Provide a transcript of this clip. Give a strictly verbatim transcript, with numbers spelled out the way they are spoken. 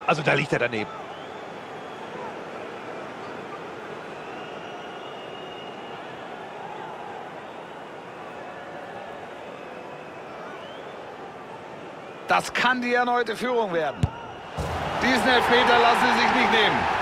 Also da liegt er daneben. Das kann die erneute Führung werden. Diesen Elfmeter lassen sie sich nicht nehmen.